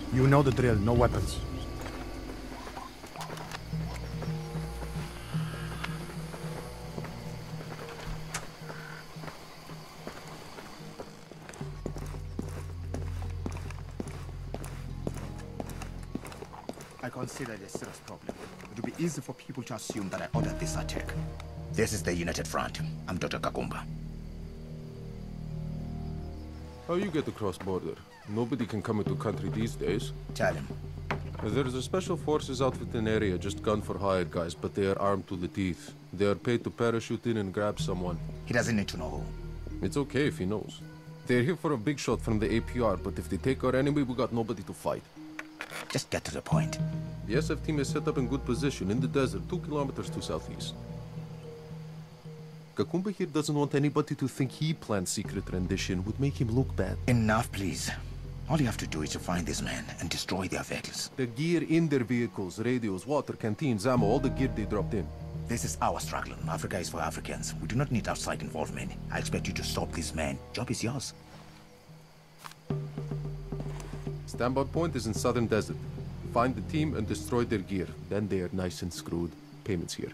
You know the drill, no weapons. I consider it a serious problem. It would be easy for people to assume that I ordered this attack. This is the United Front. I'm Dr. Kakumba. How you get across border? Nobody can come into country these days. Tell him. There's a special forces outfit in area, just gun for hire guys, but they are armed to the teeth. They are paid to parachute in and grab someone. He doesn't need to know who. It's okay if he knows. They're here for a big shot from the APR, but if they take our enemy, we got nobody to fight. Just get to the point. The SF team is set up in good position in the desert, 2 kilometers to southeast. Kakumba here doesn't want anybody to think he planned secret rendition. Would make him look bad. Enough, please. All you have to do is to find this man and destroy their vehicles. The gear in their vehicles, radios, water, canteens, ammo, all the gear they dropped in. This is our struggle. Africa is for Africans. We do not need outside involvement. I expect you to stop this man. Job is yours. Standby point is in southern desert. Find the team and destroy their gear. Then they are nice and screwed. Payments here.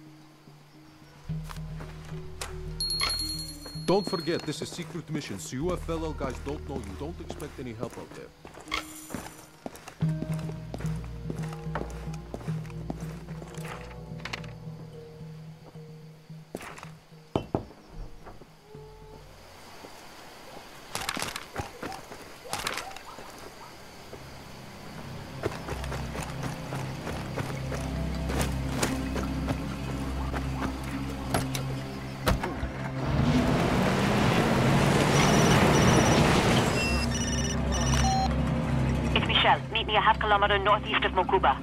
Don't forget, this is secret mission, so you fellow guys don't know you. Don't expect any help out there. Meet me a half-kilometer northeast of Mokuba.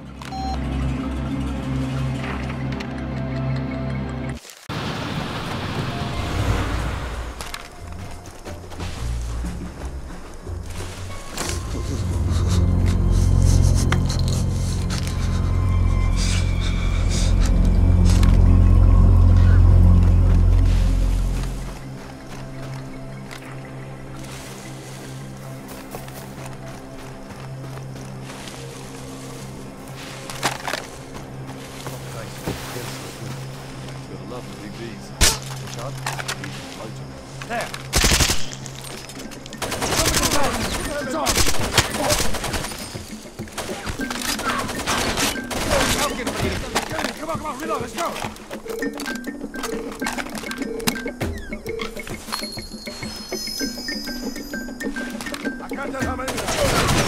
Come on, reload, let's go! I can't tell how many there are.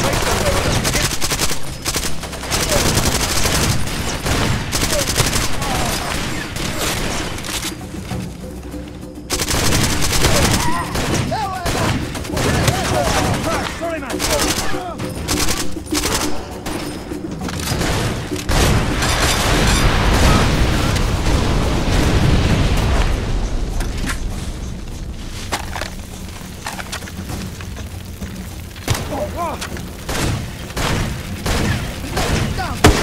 Sorry, man! Down!